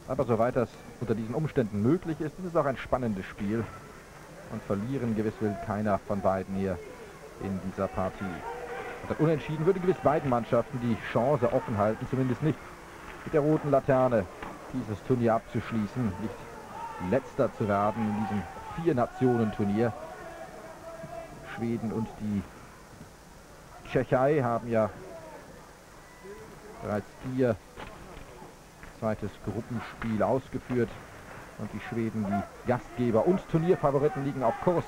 Aber soweit das unter diesen Umständen möglich ist, ist es auch ein spannendes Spiel. Und verlieren gewiss will keiner von beiden hier in dieser Partie. Und dann Unentschieden würde gewiss beiden Mannschaften die Chance offen halten, zumindest nicht mit der roten Laterne dieses Turnier abzuschließen, nicht Letzter zu werden in diesem 4-Nationen-Turnier. Schweden und die Tschechei haben ja bereits 4 zweites Gruppenspiel ausgeführt und die Schweden, die Gastgeber und Turnierfavoriten, liegen auf Kurs,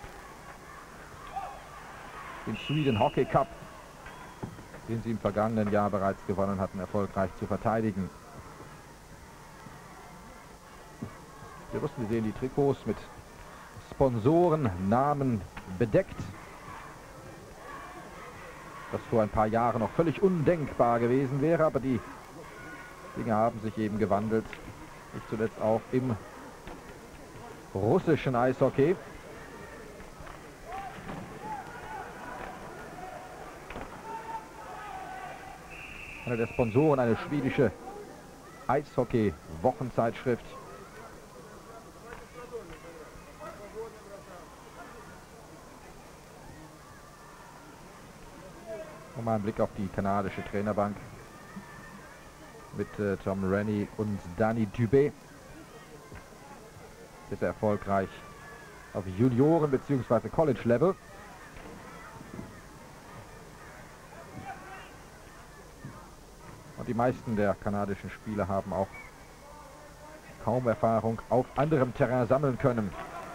den Sweden Hockey Cup, den sie im vergangenen Jahr bereits gewonnen hatten, erfolgreich zu verteidigen. Wir sehen die Trikots mit Sponsorennamen bedeckt. Das vor ein paar Jahren noch völlig undenkbar gewesen wäre, aber die Dinge haben sich eben gewandelt. Nicht zuletzt auch im russischen Eishockey. Einer der Sponsoren, eine schwedische Eishockey-Wochenzeitschrift. Mal ein Blick auf die kanadische Trainerbank mit Tom Rennie und Danny Dubé. Ist er erfolgreich auf Junioren- bzw. College-Level. Und die meisten der kanadischen Spieler haben auch kaum Erfahrung auf anderem Terrain sammeln können.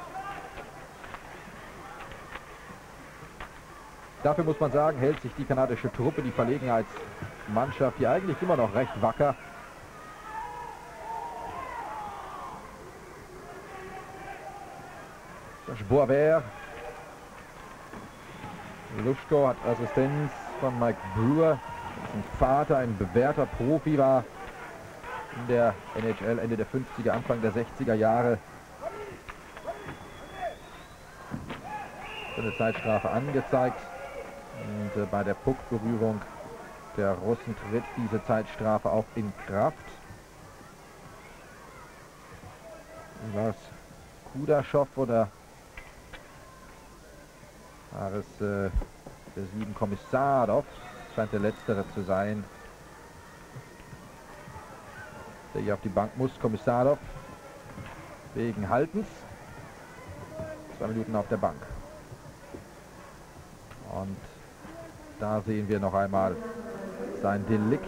Dafür muss man sagen, hält sich die kanadische Truppe, die Verlegenheitsmannschaft, hier eigentlich immer noch recht wacker. Josh Boisvert. Luschko hat Assistenz von Mike Brewer, dessen Vater ein bewährter Profi war in der NHL Ende der 50er, Anfang der 60er Jahre. Eine Zeitstrafe angezeigt. Und bei der Puckberührung der Russen tritt diese Zeitstrafe auch in Kraft. War es Kudaschow oder war es der 7 Komissarov? Scheint der letztere zu sein, der hier auf die Bank muss. Komissarov wegen Haltens. 2 Minuten auf der Bank. Und da sehen wir noch einmal sein Delikt.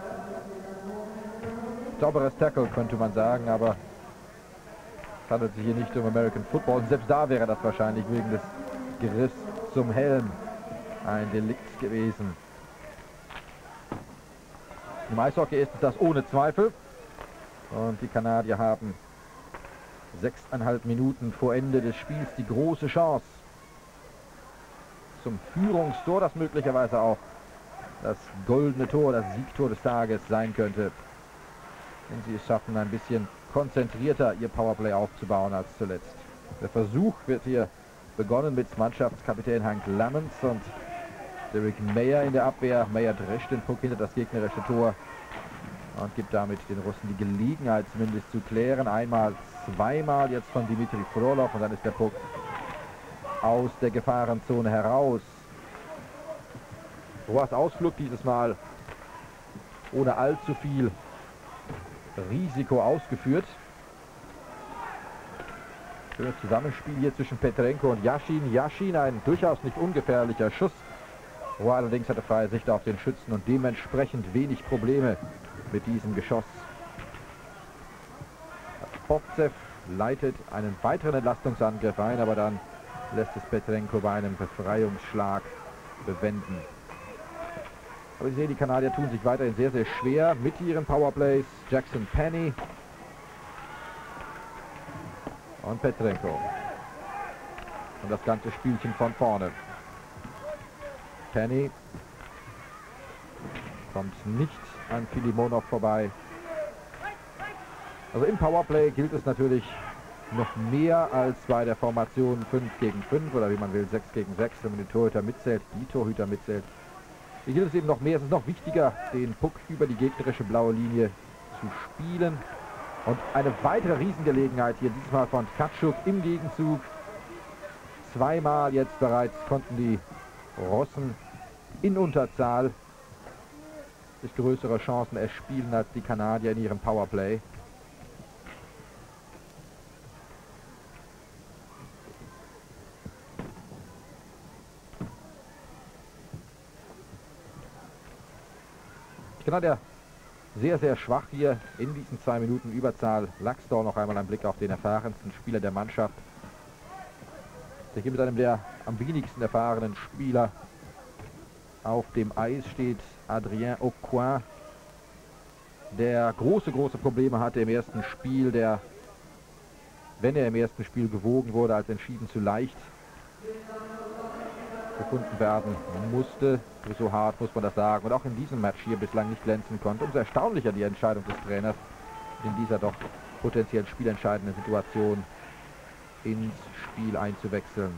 Sauberes Tackle könnte man sagen, aber es handelt sich hier nicht um American Football. Und selbst da wäre das wahrscheinlich wegen des Griffs zum Helm ein Delikt gewesen. Im Eishockey ist es das ohne Zweifel. Und die Kanadier haben 6,5 Minuten vor Ende des Spiels die große Chance zum Führungstor, das möglicherweise auch das goldene Tor, das Siegtor des Tages sein könnte, wenn sie es schaffen, ein bisschen konzentrierter ihr Powerplay aufzubauen als zuletzt. Der Versuch wird hier begonnen mit Mannschaftskapitän Hank Lammens und Derek Mayer in der Abwehr. Mayer drescht den Puck hinter das gegnerische Tor und gibt damit den Russen die Gelegenheit zumindest zu klären. Einmal, zweimal jetzt von Dimitri Frolov und dann ist der Puck aus der Gefahrenzone heraus. Rohrs Ausflug dieses Mal ohne allzu viel Risiko ausgeführt. Schönes Zusammenspiel hier zwischen Petrenko und Yashin. Yashin, ein durchaus nicht ungefährlicher Schuss. Rohr allerdings hatte freie Sicht auf den Schützen und dementsprechend wenig Probleme mit diesem Geschoss. Bovtsev leitet einen weiteren Entlastungsangriff ein, aber dann lässt es Petrenko bei einem Befreiungsschlag bewenden. Aber Sie sehen, die Kanadier tun sich weiterhin sehr, sehr schwer mit ihren Powerplays. Jackson Penny und Petrenko. Und das ganze Spielchen von vorne. Penny kommt nicht an Filimonov vorbei. Also im Powerplay gilt es natürlich noch mehr als bei der Formation 5 gegen 5 oder wie man will 6 gegen 6, wenn man den Torhüter mitzählt, die Torhüter mitzählt. Hier gilt es eben noch mehr, es ist noch wichtiger, den Puck über die gegnerische blaue Linie zu spielen Und eine weitere Riesengelegenheit hier, dieses Mal von Tkatschuk im Gegenzug. Zweimal jetzt bereits konnten die Russen in Unterzahl sich größere Chancen erspielen als die Kanadier in ihrem Powerplay. Die Kanadier sehr, sehr schwach hier in diesen 2 Minuten Überzahl. Laxdal noch einmal ein Blick auf den erfahrensten Spieler der Mannschaft. Der hier mit einem der am wenigsten erfahrenen Spieler auf dem Eis steht, Adrien Aucoin, der große Probleme hatte im ersten Spiel, der, wenn er im ersten Spiel gewogen wurde, als entschieden zu leicht gefunden werden musste. So hart muss man das sagen. Und auch in diesem Match hier bislang nicht glänzen konnte. Umso erstaunlicher die Entscheidung des Trainers, in dieser doch potenziell spielentscheidenden Situation ins Spiel einzuwechseln.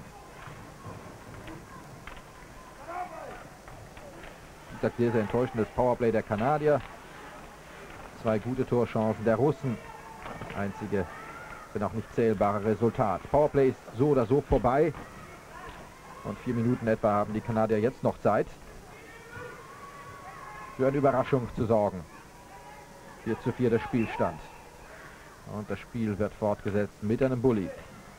Wie gesagt, sehr, sehr enttäuschendes Powerplay der Kanadier. 2 gute Torchancen der Russen. Einzige, wenn auch nicht zählbare Resultat. Powerplay ist so oder so vorbei. Und 4 Minuten etwa haben die Kanadier jetzt noch Zeit, für eine Überraschung zu sorgen. 4:4 der Spielstand. Und das Spiel wird fortgesetzt mit einem Bully.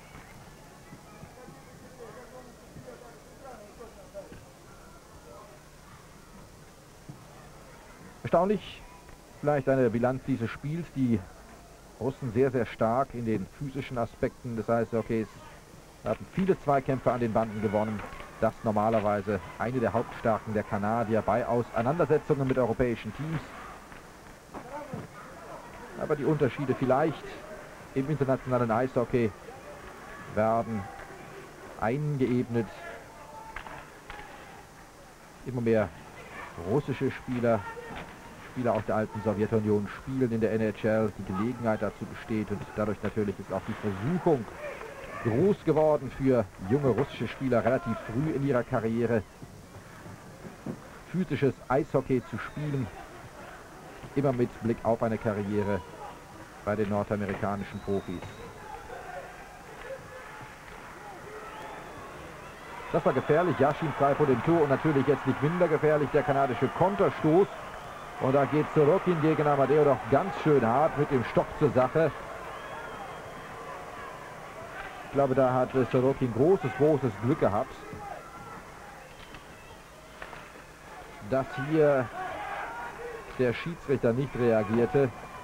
Erstaunlich, vielleicht eine Bilanz dieses Spiels. Die Russen sehr, sehr stark in den physischen Aspekten des Eishockeys. Hatten viele Zweikämpfe an den Banden gewonnen. Das normalerweise eine der Hauptstärken der Kanadier bei Auseinandersetzungen mit europäischen Teams. Aber die Unterschiede vielleicht im internationalen Eishockey werden eingeebnet. Immer mehr russische Spieler aus der alten Sowjetunion spielen in der NHL. Die Gelegenheit dazu besteht und dadurch natürlich ist auch die Versuchung groß geworden für junge russische Spieler relativ früh in ihrer Karriere physisches Eishockey zu spielen, immer mit Blick auf eine Karriere bei den nordamerikanischen Profis. Das war gefährlich, Yashin frei vor dem Tor und natürlich jetzt nicht minder gefährlich der kanadische Konterstoß. Und da geht Sorokin gegen Amadeo doch ganz schön hart mit dem Stock zur Sache. Ich glaube, da hat Sorokin großes Glück gehabt, dass hier der Schiedsrichter nicht reagierte.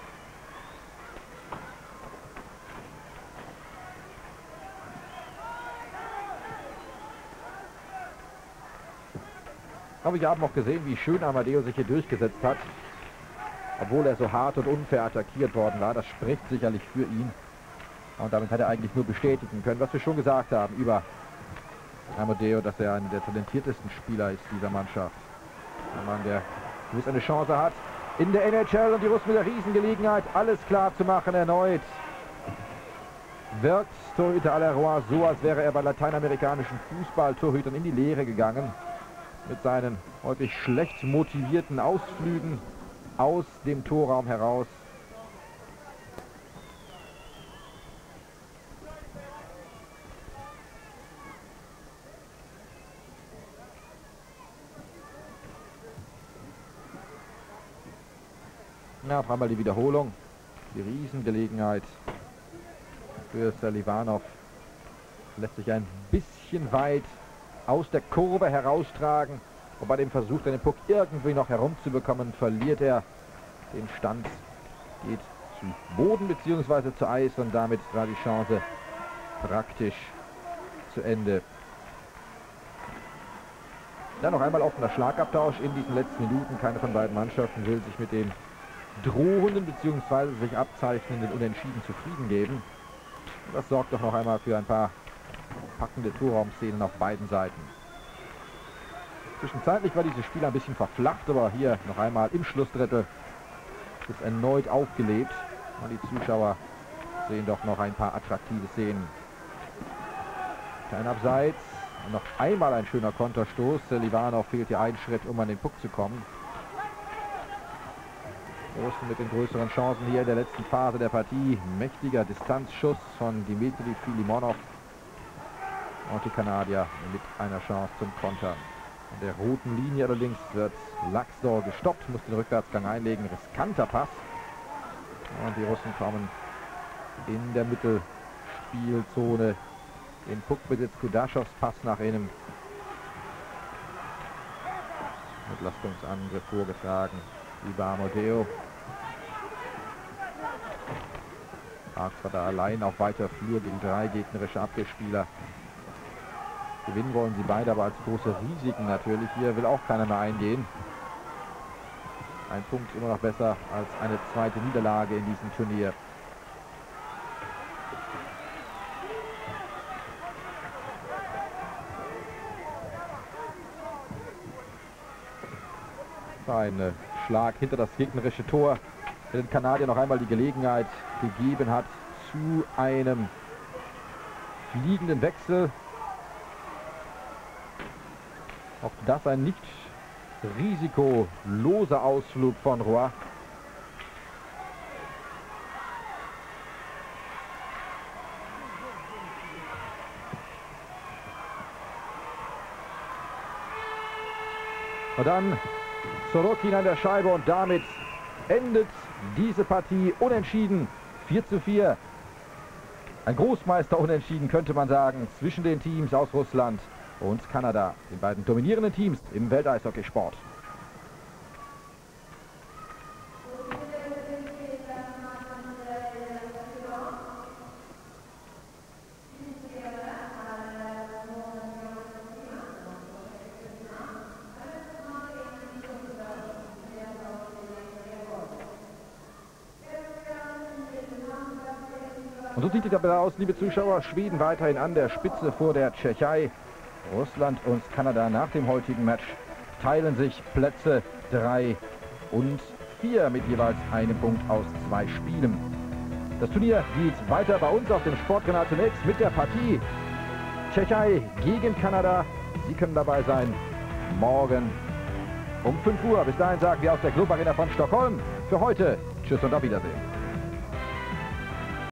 Aber wir haben auch gesehen, wie schön Amadeo sich hier durchgesetzt hat, obwohl er so hart und unfair attackiert worden war. Das spricht sicherlich für ihn. Und damit hat er eigentlich nur bestätigen können, was wir schon gesagt haben über Amadeo, dass er einer der talentiertesten Spieler ist dieser Mannschaft. Ein Mann, der gewiss eine Chance hat in der NHL und die Russen mit der Riesengelegenheit, alles klar zu machen erneut. Wirkt Torhüter Alleroy so, als wäre er bei lateinamerikanischen Fußballtorhütern in die Lehre gegangen. Mit seinen häufig schlecht motivierten Ausflügen aus dem Torraum heraus. Ja, auf einmal die Wiederholung. Die Riesengelegenheit für Selivanov. Lässt sich ein bisschen weit aus der Kurve heraustragen. Und bei dem Versuch, den Puck irgendwie noch herumzubekommen, verliert er den Stand. Geht zu Boden bzw. zu Eis und damit war die Chance praktisch zu Ende. Dann noch einmal offener Schlagabtausch in diesen letzten Minuten. Keine von beiden Mannschaften will sich mit dem drohenden bzw. sich abzeichnenden Unentschieden zufrieden geben. Das sorgt doch noch einmal für ein paar packende Torraumszenen auf beiden Seiten. Zwischenzeitlich war dieses Spiel ein bisschen verflacht, aber hier noch einmal im Schlussdrittel ist erneut aufgelebt. Und die Zuschauer sehen doch noch ein paar attraktive Szenen. Kein Abseits. Und noch einmal ein schöner Konterstoß. Selivanov fehlt hier einen Schritt, um an den Puck zu kommen. Russen mit den größeren Chancen hier in der letzten Phase der Partie. Mächtiger Distanzschuss von Dmitri Filimonov. Und die Kanadier mit einer Chance zum Kontern. An der roten Linie allerdings wird Laxdor gestoppt, muss den Rückwärtsgang einlegen. Riskanter Pass. Und die Russen kommen in der Mittelspielzone in Puckbesitz. Kudaschows Pass nach innen. Entlastungsangriff vorgetragen über Amodeo. Zwar da allein auf weiter Flur gegen 3 gegnerische Abwehrspieler. Gewinnen wollen sie beide, aber als große Risiken natürlich. Hier will auch keiner mehr eingehen. Ein Punkt immer noch besser als eine zweite Niederlage in diesem Turnier. Ein Schlag hinter das gegnerische Tor, der den Kanadiern noch einmal die Gelegenheit gegeben hat zu einem fliegenden Wechsel. Auch das ein nicht risikoloser Ausflug von Roy. Und dann Sorokin an der Scheibe und damit endet diese Partie unentschieden. 4:4. Ein Großmeister-Unentschieden könnte man sagen zwischen den Teams aus Russland und Kanada, den beiden dominierenden Teams im Welteishockeysport. Und so sieht die Tabelle aus, liebe Zuschauer. Schweden weiterhin an der Spitze vor der Tschechei. Russland und Kanada nach dem heutigen Match teilen sich Plätze 3 und 4 mit jeweils einem Punkt aus 2 Spielen. Das Turnier geht weiter bei uns auf dem Sportkanal zunächst mit der Partie Tschechei gegen Kanada. Sie können dabei sein morgen um 5 Uhr. Bis dahin sagen wir aus der Club Arena von Stockholm für heute tschüss und auf Wiedersehen.